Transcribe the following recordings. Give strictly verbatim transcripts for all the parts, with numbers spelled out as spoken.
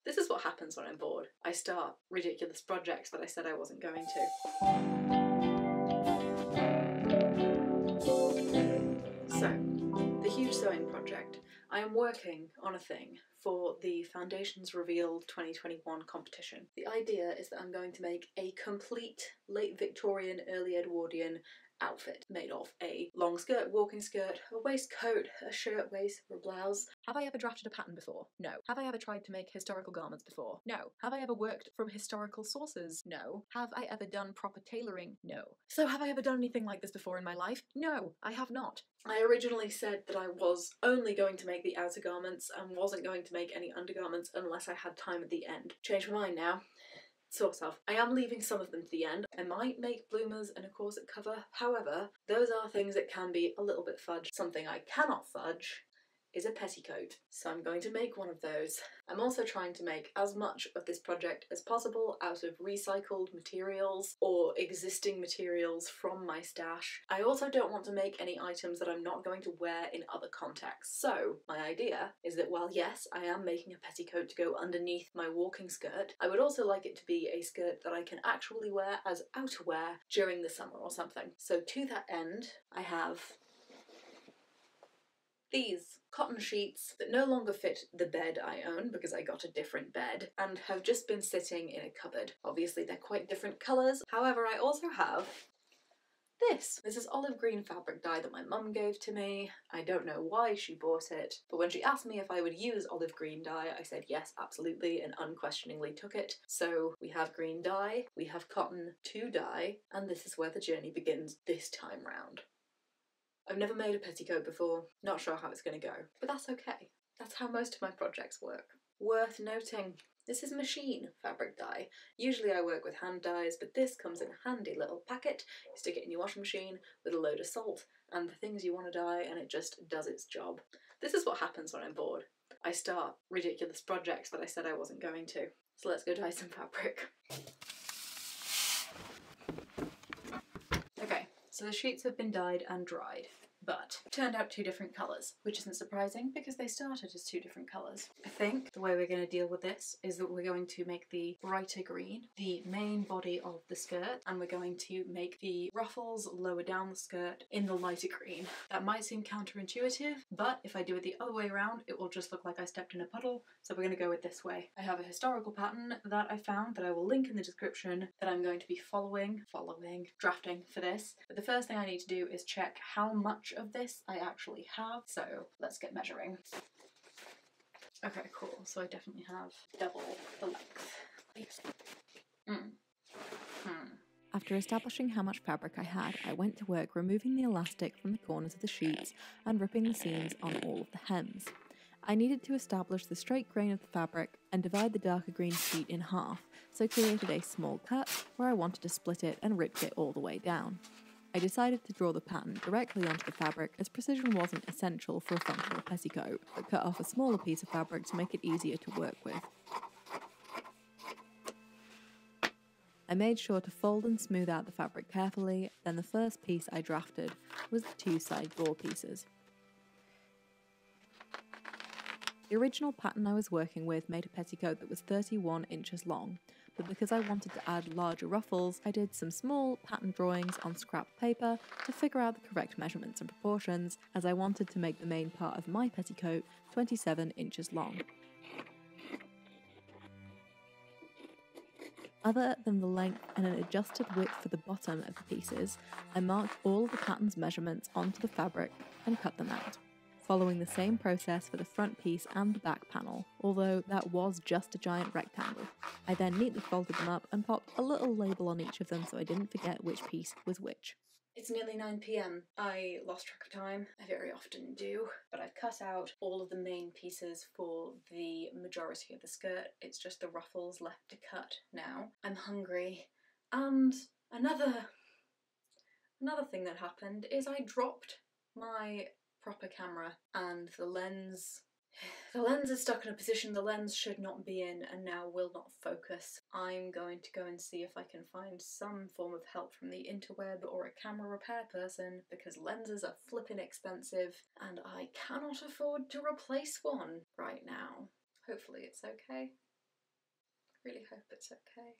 This is what happens when I'm bored. I start ridiculous projects that I said I wasn't going to. So, the huge sewing project. I am working on a thing for the Foundations Revealed twenty twenty-one competition. The idea is that I'm going to make a complete Late Victorian, early Edwardian outfit made of a long skirt, walking skirt, a waistcoat, a shirt waist, or a blouse. Have I ever drafted a pattern before? No. Have I ever tried to make historical garments before? No. Have I ever worked from historical sources? No. Have I ever done proper tailoring? No. So have I ever done anything like this before in my life? No, I have not. I originally said that I was only going to make the outer garments and wasn't going to make any undergarments unless I had time at the end. Changed my mind now. Sort of. I am leaving some of them to the end. I might make bloomers and a corset cover. However, those are things that can be a little bit fudged. Something I cannot fudge is a petticoat. So I'm going to make one of those. I'm also trying to make as much of this project as possible out of recycled materials or existing materials from my stash. I also don't want to make any items that I'm not going to wear in other contexts. So my idea is that while yes, I am making a petticoat to go underneath my walking skirt, I would also like it to be a skirt that I can actually wear as outerwear during the summer or something. So to that end, I have these cotton sheets that no longer fit the bed I own because I got a different bed and have just been sitting in a cupboard. Obviously they're quite different colours. However, I also have this. This is olive green fabric dye that my mum gave to me. I don't know why she bought it, but when she asked me if I would use olive green dye, I said yes, absolutely, and unquestioningly took it. So we have green dye, we have cotton to dye, and this is where the journey begins this time round. I've never made a petticoat before, not sure how it's going to go, but that's okay. That's how most of my projects work. Worth noting, this is machine fabric dye. Usually I work with hand dyes, but this comes in a handy little packet. You stick it in your washing machine with a load of salt and the things you want to dye, and it just does its job. This is what happens when I'm bored. I start ridiculous projects that I said I wasn't going to. So let's go dye some fabric. Okay. So the sheets have been dyed and dried, but turned out two different colours, which isn't surprising because they started as two different colours. I think the way we're going to deal with this is that we're going to make the brighter green the main body of the skirt, and we're going to make the ruffles lower down the skirt in the lighter green. That might seem counterintuitive, but if I do it the other way around, it will just look like I stepped in a puddle, so we're going to go with this way. I have a historical pattern that I found that I will link in the description that I'm going to be following, following, drafting for this. But the first thing I need to do is check how much of this I actually have, so let's get measuring. Okay, cool, so I definitely have double the length. Mm. Hmm. After establishing how much fabric I had, I went to work removing the elastic from the corners of the sheets and ripping the seams on all of the hems. I needed to establish the straight grain of the fabric and divide the darker green sheet in half, so I created a small cut where I wanted to split it and ripped it all the way down. I decided to draw the pattern directly onto the fabric as precision wasn't essential for a functional petticoat, but cut off a smaller piece of fabric to make it easier to work with. I made sure to fold and smooth out the fabric carefully, then the first piece I drafted was the two side gore pieces. The original pattern I was working with made a petticoat that was thirty-one inches long, but because I wanted to add larger ruffles, I did some small pattern drawings on scrap paper to figure out the correct measurements and proportions, as I wanted to make the main part of my petticoat twenty-seven inches long. Other than the length and an adjusted width for the bottom of the pieces, I marked all of the pattern's measurements onto the fabric and cut them out, following the same process for the front piece and the back panel, although that was just a giant rectangle. I then neatly folded them up and popped a little label on each of them so I didn't forget which piece was which. It's nearly nine p m. I lost track of time. I very often do. But I've cut out all of the main pieces for the majority of the skirt. It's just the ruffles left to cut now. I'm hungry. And another, another thing that happened is I dropped my proper camera and the lens the lens is stuck in a position the lens should not be in and now will not focus. I'm going to go and see if I can find some form of help from the interweb or a camera repair person, because lenses are flippin' expensive and I cannot afford to replace one right now. Hopefully it's okay. really hope it's okay.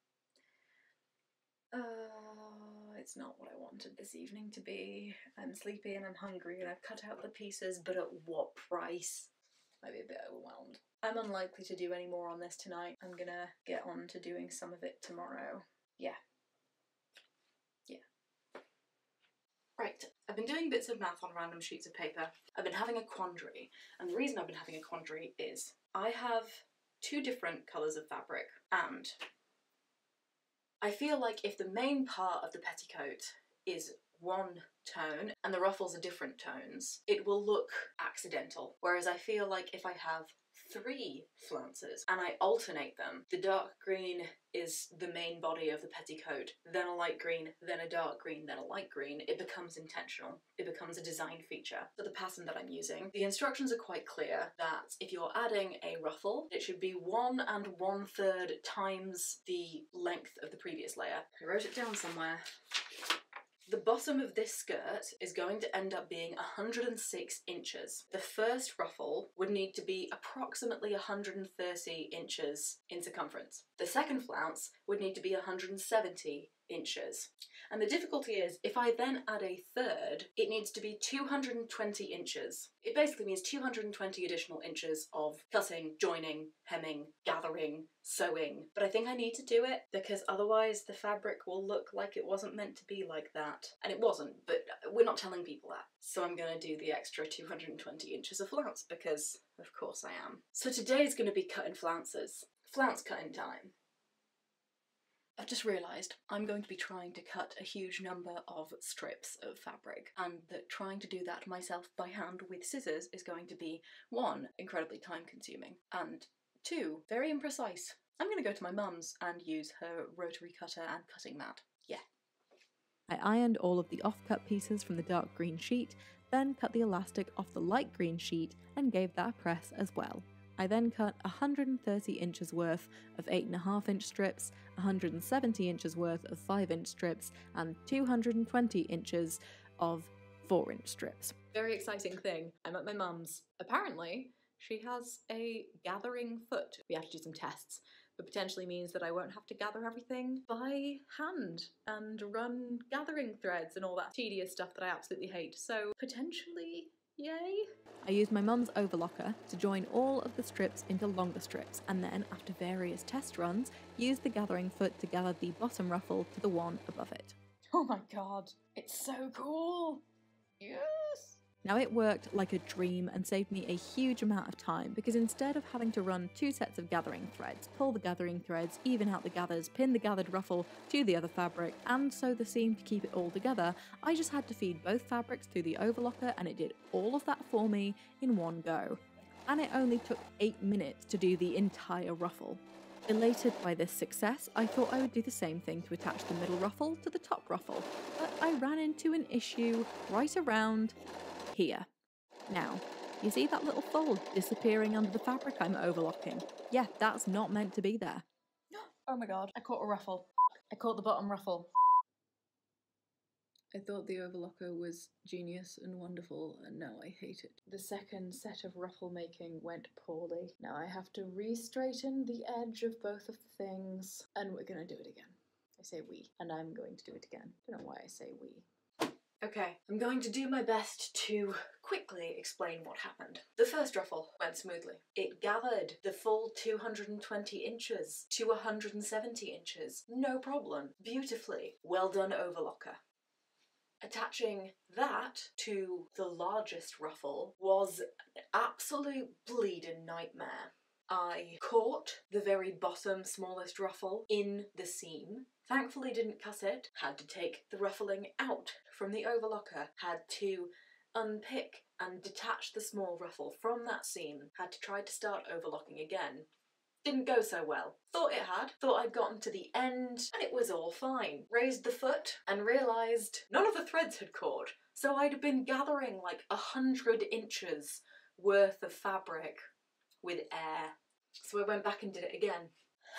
Uh, it's not what I wanted this evening to be. I'm sleepy and I'm hungry and I've cut out the pieces, but at what price? Might be a bit overwhelmed. I'm unlikely to do any more on this tonight. I'm gonna get on to doing some of it tomorrow. Yeah. Yeah. Right, I've been doing bits of math on random sheets of paper. I've been having a quandary, and the reason I've been having a quandary is I have two different colours of fabric, and I feel like if the main part of the petticoat is one tone and the ruffles are different tones, it will look accidental. Whereas I feel like if I have three flounces and I alternate them, the dark green is the main body of the petticoat, then a light green, then a dark green, then a light green, it becomes intentional. It becomes a design feature. For the pattern that I'm using, the instructions are quite clear that if you're adding a ruffle, it should be one and one third times the length of the previous layer. I wrote it down somewhere. The bottom of this skirt is going to end up being one hundred six inches. The first ruffle would need to be approximately one hundred thirty inches in circumference. The second flounce would need to be one hundred seventy inches. And the difficulty is, if I then add a third, it needs to be two hundred twenty inches. It basically means two hundred twenty additional inches of cutting, joining, hemming, gathering, sewing. But I think I need to do it because otherwise the fabric will look like it wasn't meant to be like that. And it wasn't, but we're not telling people that. So I'm gonna do the extra two hundred twenty inches of flounce because of course I am. So today's gonna be cutting flounces. Flounce cutting time. I've just realised I'm going to be trying to cut a huge number of strips of fabric, and that trying to do that myself by hand with scissors is going to be, one, incredibly time consuming, and two, very imprecise. I'm going to go to my mum's and use her rotary cutter and cutting mat. Yeah. I ironed all of the off-cut pieces from the dark green sheet, then cut the elastic off the light green sheet and gave that a press as well. I then cut one hundred thirty inches worth of eight and a half inch strips, one hundred seventy inches worth of five inch strips, and two hundred twenty inches of four inch strips. Very exciting thing. I'm at my mum's. Apparently, she has a gathering foot. We have to do some tests, but potentially means that I won't have to gather everything by hand and run gathering threads and all that tedious stuff that I absolutely hate. So potentially, yay. I used my mum's overlocker to join all of the strips into longer strips, and then, after various test runs, used the gathering foot to gather the bottom ruffle to the one above it. Oh my god, it's so cool! Yes! Now it worked like a dream and saved me a huge amount of time, because instead of having to run two sets of gathering threads, pull the gathering threads, even out the gathers, pin the gathered ruffle to the other fabric, and sew the seam to keep it all together, I just had to feed both fabrics through the overlocker and it did all of that for me in one go. And it only took eight minutes to do the entire ruffle. Elated by this success, I thought I would do the same thing to attach the middle ruffle to the top ruffle, but I ran into an issue right around here. Now, you see that little fold disappearing under the fabric I'm overlocking? Yeah, that's not meant to be there. Oh my god, I caught a ruffle. I caught the bottom ruffle. I thought the overlocker was genius and wonderful, and now I hate it. The second set of ruffle making went poorly. Now I have to re-straighten the edge of both of the things, and we're gonna do it again. I say we, and I'm going to do it again. I don't know why I say we. Okay, I'm going to do my best to quickly explain what happened. The first ruffle went smoothly. It gathered the full two hundred twenty inches to one hundred seventy inches. No problem. Beautifully. Well done, overlocker. Attaching that to the largest ruffle was an absolute bleeding nightmare. I caught the very bottom smallest ruffle in the seam, thankfully didn't cut it, had to take the ruffling out from the overlocker, had to unpick and detach the small ruffle from that seam, had to try to start overlocking again. Didn't go so well. Thought it had, thought I'd gotten to the end and it was all fine. Raised the foot and realised none of the threads had caught, so I'd been gathering like a hundred inches worth of fabric with air. So I went back and did it again.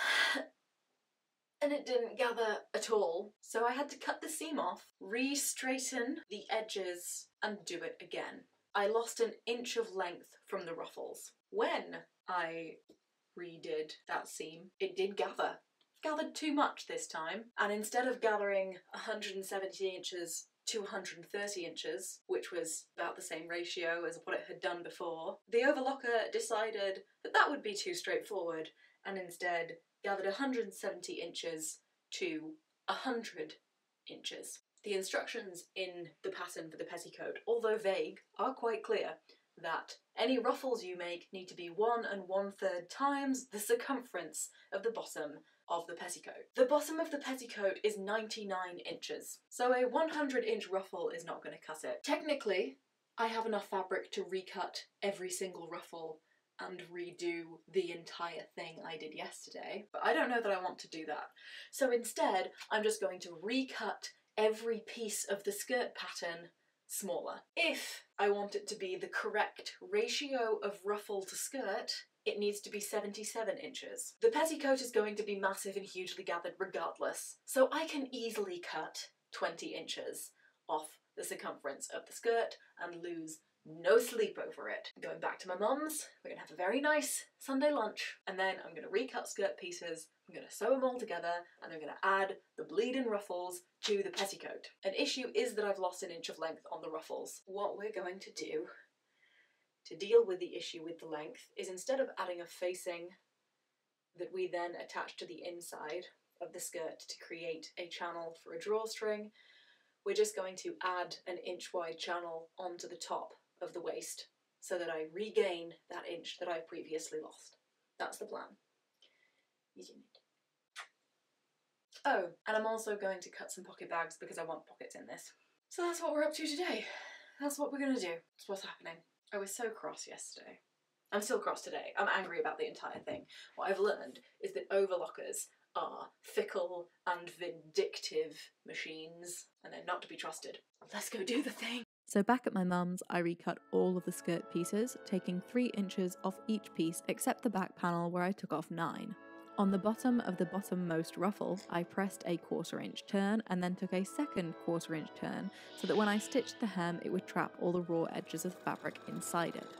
And it didn't gather at all, so I had to cut the seam off, re-straighten the edges and do it again. I lost an inch of length from the ruffles. When I redid that seam, it did gather. Gathered too much this time, and instead of gathering one hundred seventy inches to one hundred thirty inches, which was about the same ratio as what it had done before, the overlocker decided that that would be too straightforward and instead gathered one hundred seventy inches to one hundred inches. The instructions in the pattern for the petticoat, although vague, are quite clear that any ruffles you make need to be one and one third times the circumference of the bottom of the petticoat. The bottom of the petticoat is ninety-nine inches, so a one hundred inch ruffle is not going to cut it. Technically, I have enough fabric to recut every single ruffle and redo the entire thing I did yesterday, but I don't know that I want to do that. So instead, I'm just going to recut every piece of the skirt pattern smaller. If I want it to be the correct ratio of ruffle to skirt, it needs to be seventy-seven inches. The petticoat is going to be massive and hugely gathered regardless, so I can easily cut twenty inches off the circumference of the skirt and lose no sleep over it. I'm going back to my mum's, we're gonna have a very nice Sunday lunch, and then I'm gonna recut skirt pieces, I'm gonna sew them all together, and I'm gonna add the bleeding ruffles to the petticoat. An issue is that I've lost an inch of length on the ruffles. What we're going to do to deal with the issue with the length is, instead of adding a facing that we then attach to the inside of the skirt to create a channel for a drawstring, we're just going to add an inch wide channel onto the top of the waist so that I regain that inch that I've previously lost. That's the plan. Oh, and I'm also going to cut some pocket bags because I want pockets in this. So that's what we're up to today. That's what we're gonna do. That's what's happening. I was so cross yesterday. I'm still cross today. I'm angry about the entire thing. What I've learned is that overlockers are fickle and vindictive machines, and they're not to be trusted. Let's go do the thing. So back at my mum's, I recut all of the skirt pieces, taking three inches off each piece except the back panel where I took off nine. On the bottom of the bottommost ruffle, I pressed a quarter inch turn and then took a second quarter inch turn so that when I stitched the hem it would trap all the raw edges of the fabric inside it.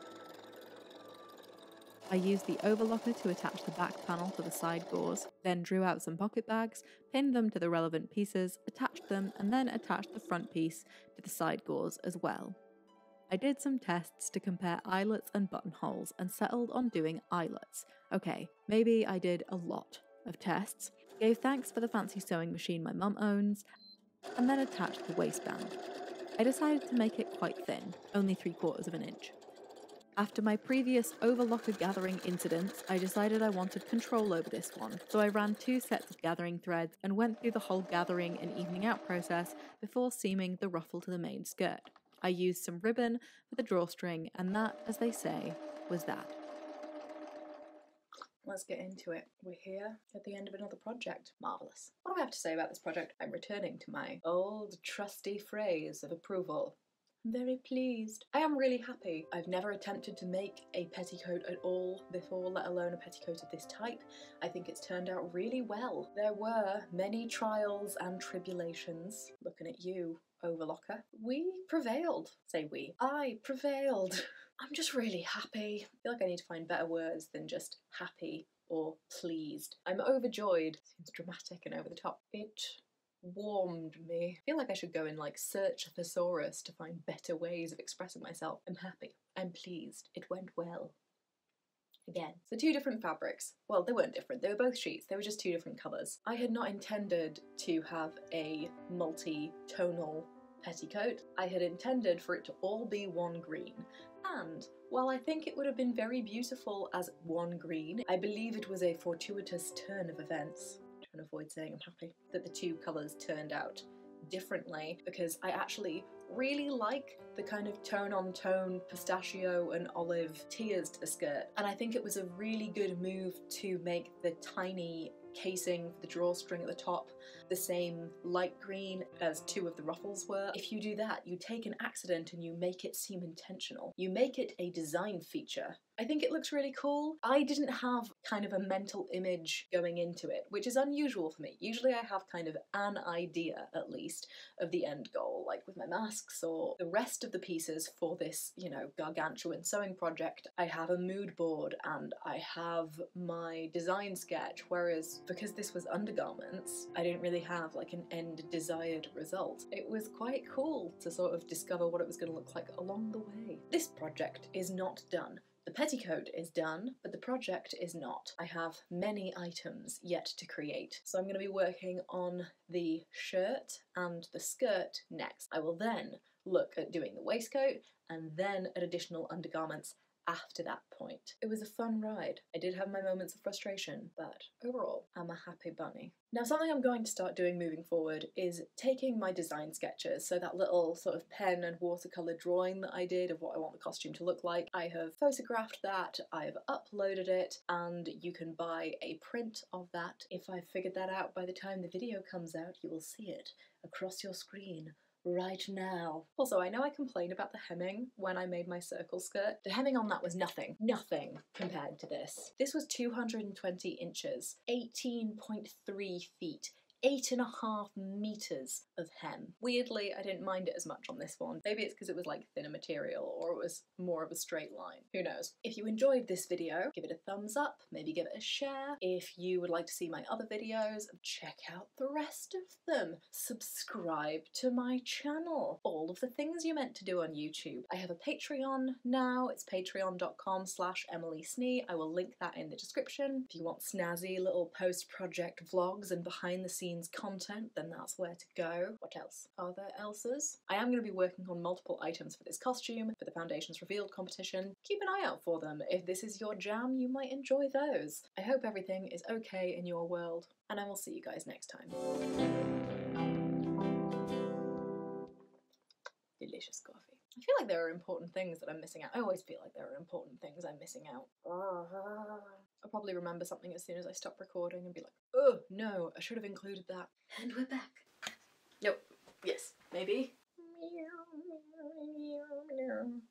I used the overlocker to attach the back panel to the side gauze, then drew out some pocket bags, pinned them to the relevant pieces, attached them, and then attached the front piece to the side gauze as well. I did some tests to compare eyelets and buttonholes and settled on doing eyelets. Okay, maybe I did a lot of tests, gave thanks for the fancy sewing machine my mum owns, and then attached the waistband. I decided to make it quite thin, only three quarters of an inch. After my previous overlocker gathering incidents, I decided I wanted control over this one, so I ran two sets of gathering threads and went through the whole gathering and evening out process before seaming the ruffle to the main skirt. I used some ribbon for the drawstring, and that, as they say, was that. Let's get into it. We're here at the end of another project. Marvellous. What do I have to say about this project? I'm returning to my old trusty phrase of approval. I'm very pleased. I am really happy. I've never attempted to make a petticoat at all before, let alone a petticoat of this type. I think it's turned out really well. There were many trials and tribulations. Looking at you, overlocker. We prevailed. Say we. I prevailed. I'm just really happy. I feel like I need to find better words than just happy or pleased. I'm overjoyed. Seems dramatic and over the top. It warmed me. I feel like I should go and like search a thesaurus to find better ways of expressing myself. I'm happy. I'm pleased. It went well. Again. So two different fabrics. Well, they weren't different. They were both sheets. They were just two different colours. I had not intended to have a multi-tonal petticoat. I had intended for it to all be one green. And while I think it would have been very beautiful as one green, I believe it was a fortuitous turn of events. And avoid saying I'm happy that the two colours turned out differently, because I actually really like the kind of tone on tone pistachio and olive tiers to the skirt, and I think it was a really good move to make the tiny casing for the drawstring at the top, the same light green as two of the ruffles were. If you do that, you take an accident and you make it seem intentional. You make it a design feature. I think it looks really cool. I didn't have kind of a mental image going into it, which is unusual for me. Usually I have kind of an idea, at least, of the end goal, like with my masks or the rest of the pieces for this, you know, gargantuan sewing project. I have a mood board and I have my design sketch, whereas because this was undergarments, I didn't really have like an end desired result. It was quite cool to sort of discover what it was going to look like along the way. This project is not done. The petticoat is done, but the project is not. I have many items yet to create, so I'm going to be working on the shirt and the skirt next. I will then look at doing the waistcoat and then at additional undergarments after that point. It was a fun ride. I did have my moments of frustration, but overall, I'm a happy bunny. Now, something I'm going to start doing moving forward is taking my design sketches, so that little sort of pen and watercolour drawing that I did of what I want the costume to look like. I have photographed that, I've uploaded it, and you can buy a print of that. If I've figured that out by the time the video comes out, you will see it across your screen right now. Also, I know I complained about the hemming when I made my circle skirt. The hemming on that was nothing, nothing compared to this. This was two hundred twenty inches, eighteen point three feet. Eight and a half meters of hem. Weirdly, I didn't mind it as much on this one. Maybe it's because it was like thinner material or it was more of a straight line. Who knows? If you enjoyed this video, give it a thumbs up, maybe give it a share. If you would like to see my other videos, check out the rest of them. Subscribe to my channel. All of the things you're meant to do on YouTube. I have a Patreon now. It's patreon.com slash Emily Snee. I will link that in the description. If you want snazzy little post-project vlogs and behind the scenes content, then that's where to go. What else? Are there else's? I am going to be working on multiple items for this costume, for the Foundations Revealed competition. Keep an eye out for them. If this is your jam, you might enjoy those. I hope everything is okay in your world, and I will see you guys next time. Delicious coffee. I feel like there are important things that I'm missing out. I always feel like there are important things I'm missing out. I'll probably remember something as soon as I stop recording and be like, oh no, I should have included that. And we're back. Nope. Yes. Maybe.